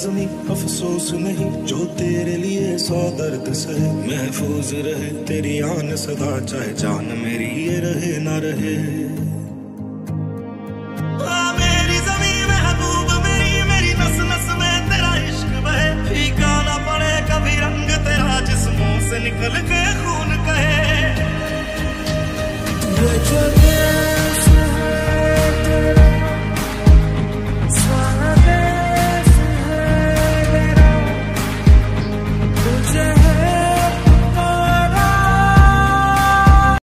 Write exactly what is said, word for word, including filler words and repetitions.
जमी अफसोस नहीं, जो तेरे लिए सौ दर्द सहे। महफूज रहे तेरी आन सदा, चाहे जान मेरी ये रहे ना रहे। मेरी जमी महबूब मेरी, मेरी नस नस में तेरा इश्क बहे। फीका ना पड़े कभी रंग तेरा, जिस्मों से निकल के खून कहे।